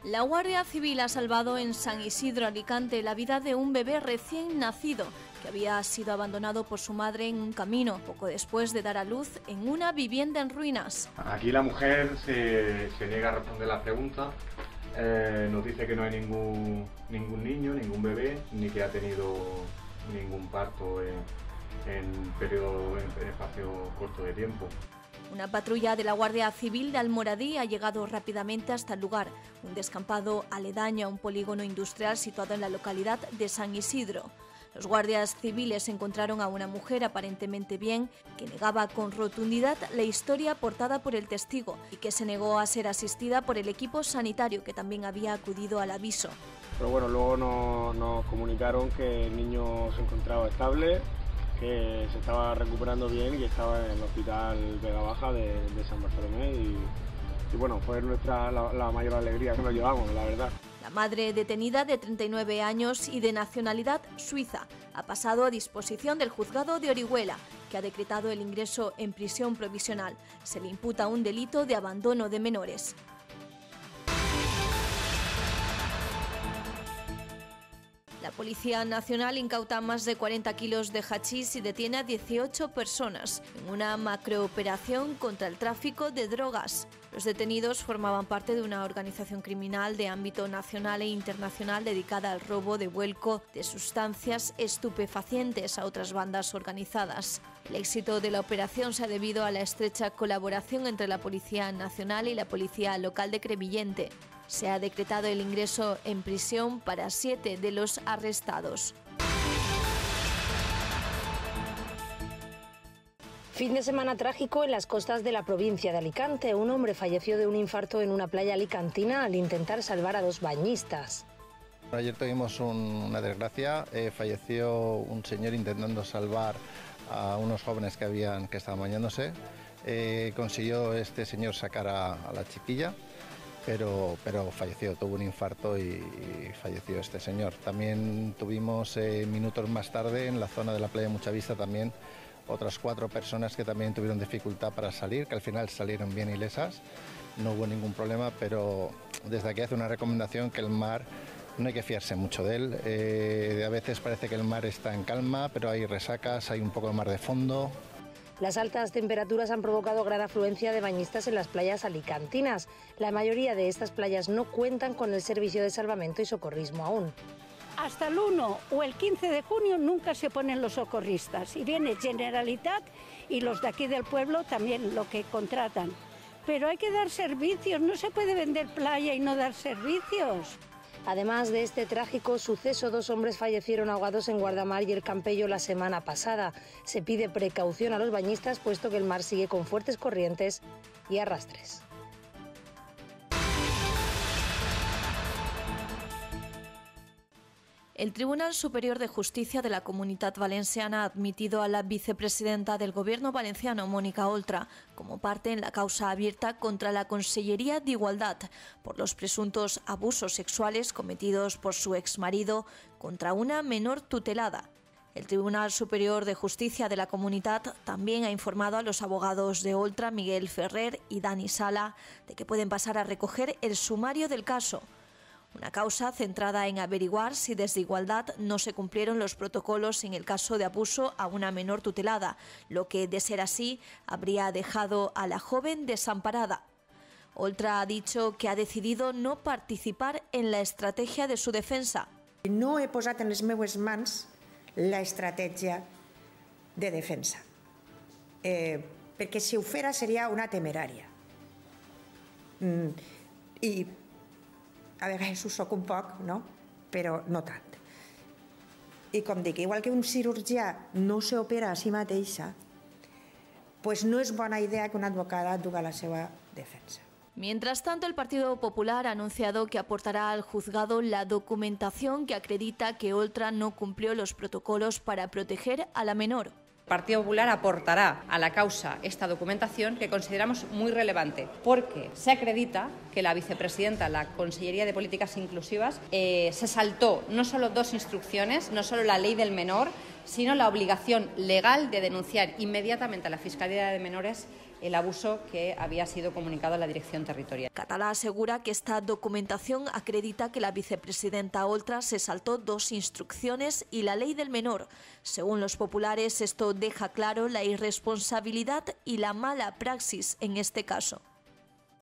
La Guardia Civil ha salvado en San Isidro, Alicante, la vida de un bebé recién nacido que había sido abandonado por su madre en un camino, poco después de dar a luz en una vivienda en ruinas. Aquí la mujer se niega a responder la pregunta, nos dice que no hay ningún niño, ningún bebé, ni que ha tenido ningún parto en espacio corto de tiempo. Una patrulla de la Guardia Civil de Almoradí ha llegado rápidamente hasta el lugar, un descampado aledaño a un polígono industrial situado en la localidad de San Isidro. Los guardias civiles encontraron a una mujer aparentemente bien, que negaba con rotundidad la historia aportada por el testigo y que se negó a ser asistida por el equipo sanitario, que también había acudido al aviso. Pero bueno, luego nos comunicaron que el niño se encontraba estable, que se estaba recuperando bien y estaba en el hospital Vega Baja de San Bartolomé y bueno, fue la mayor alegría que nos llevamos, la verdad. La madre, detenida, de 39 años y de nacionalidad suiza, ha pasado a disposición del juzgado de Orihuela, que ha decretado el ingreso en prisión provisional. Se le imputa un delito de abandono de menores. La Policía Nacional incauta más de 40 kilos de hachís y detiene a 18 personas en una macrooperación contra el tráfico de drogas. Los detenidos formaban parte de una organización criminal de ámbito nacional e internacional dedicada al robo de vuelco de sustancias estupefacientes a otras bandas organizadas. El éxito de la operación se ha debido a la estrecha colaboración entre la Policía Nacional y la Policía Local de Crevillente. Se ha decretado el ingreso en prisión para 7 de los arrestados. Fin de semana trágico en las costas de la provincia de Alicante. Un hombre falleció de un infarto en una playa alicantina al intentar salvar a 2 bañistas. Ayer tuvimos una desgracia, falleció un señor intentando salvar a unos jóvenes que estaban bañándose. Consiguió este señor sacar a la chiquilla, pero falleció, tuvo un infarto y falleció este señor. También tuvimos minutos más tarde en la zona de la playa Muchavista también otras 4 personas que también tuvieron dificultad para salir, que al final salieron bien ilesas, no hubo ningún problema, pero desde aquí hace una recomendación que el mar no hay que fiarse mucho de él. A veces parece que el mar está en calma, pero hay resacas, hay un poco de mar de fondo. Las altas temperaturas han provocado gran afluencia de bañistas en las playas alicantinas. La mayoría de estas playas no cuentan con el servicio de salvamento y socorrismo aún. Hasta el 1 o el 15 de junio nunca se ponen los socorristas y viene Generalitat y los de aquí del pueblo también lo que contratan. Pero hay que dar servicios, no se puede vender playa y no dar servicios. Además de este trágico suceso, 2 hombres fallecieron ahogados en Guardamar y el Campello la semana pasada. Se pide precaución a los bañistas puesto que el mar sigue con fuertes corrientes y arrastres. El Tribunal Superior de Justicia de la Comunitat Valenciana ha admitido a la vicepresidenta del Gobierno valenciano, Mónica Oltra, como parte en la causa abierta contra la Consellería de Igualdad por los presuntos abusos sexuales cometidos por su exmarido contra una menor tutelada. El Tribunal Superior de Justicia de la Comunitat también ha informado a los abogados de Oltra, Miguel Ferrer y Dani Sala, de que pueden pasar a recoger el sumario del caso. Una causa centrada en averiguar si desde Igualdad no se cumplieron los protocolos en el caso de abuso a una menor tutelada, lo que, de ser así, habría dejado a la joven desamparada. Oltra ha dicho que ha decidido no participar en la estrategia de su defensa. No he posat en les meues mans la estratègia de defensa, perquè si ho fera seria una temerària. I a vegades ho soc un poc, no? Però no tant. I com dic, igual que un cirurgià no s'opera a si mateixa, pues no és bona idea que una advocada duga la seva defensa. Mientras tanto, el Partido Popular ha anunciado que aportará al juzgado la documentación que acredita que Oltra no cumplió los protocolos para proteger a la menor. El Partido Popular aportará a la causa esta documentación que consideramos muy relevante porque se acredita que la vicepresidenta de la Consellería de Políticas Inclusivas se saltó no solo 2 instrucciones, no solo la ley del menor, sino la obligación legal de denunciar inmediatamente a la Fiscalía de Menores el abuso que había sido comunicado a la Dirección Territorial. Catalá asegura que esta documentación acredita que la vicepresidenta Oltra se saltó 2 instrucciones y la ley del menor. Según los populares, esto deja claro la irresponsabilidad y la mala praxis en este caso.